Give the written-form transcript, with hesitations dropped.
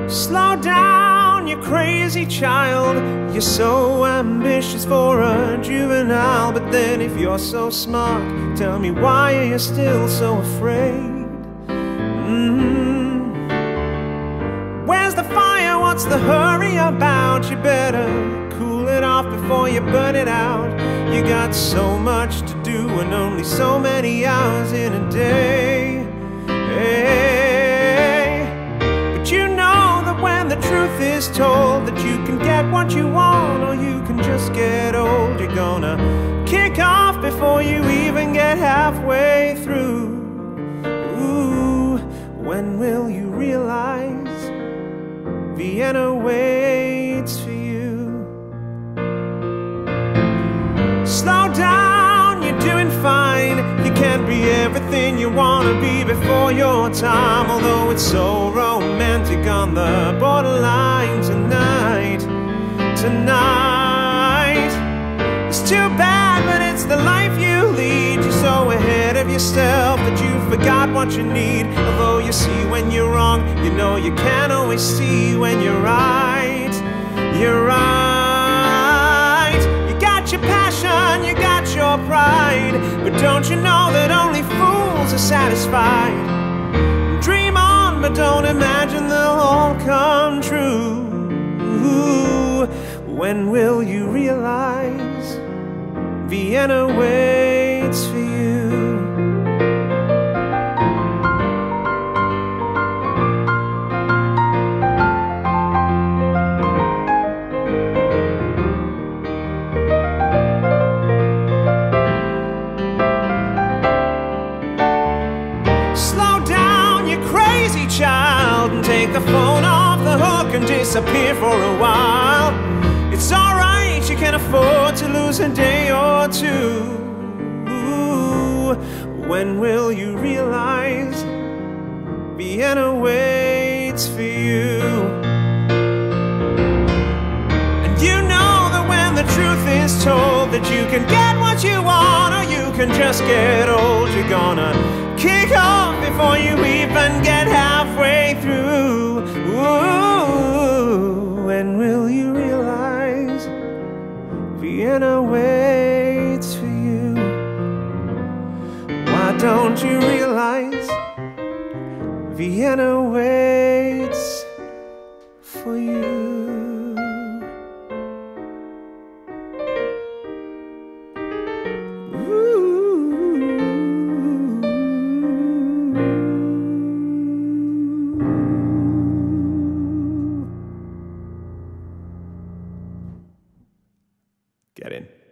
Slow down, you crazy child. You're so ambitious for a juvenile. But then if you're so smart, tell me, why are you still so afraid? Where's the fire? What's the hurry about? You better cool it off before you burn it out. You got so much to do and only so many hours in a day. Hey. But you know that when the truth is told, that you can get what you want or you can just get old. You're gonna kick off before you even get halfway through. Ooh, when will you realize Vienna waits for you? Slow down, you're doing fine. You can't be everything you want to be before your time. Although it's so romantic on the borderline tonight. It's too bad, but it's the life you lead. You're so ahead of yourself that you forgot what you need. Although you see when you're wrong, you know you can't always see when you're right. You're right. You got your passion, you got your pride. But don't you know that only fools are satisfied? Dream on, but don't imagine they'll all come true. Ooh, when will you realize Vienna waits for you? Slow down, you crazy child, and take the phone off the hook and disappear for a while. It's alright, you can afford to lose a day or two. Ooh, when will you realize Vienna waits for you? And you know that when the truth is told, that you can get what you want or you can just get old. You're gonna kick off before you even get halfway through. Ooh, when will you realize Vienna waits for you? Why don't you realize Vienna waits for you? Get in.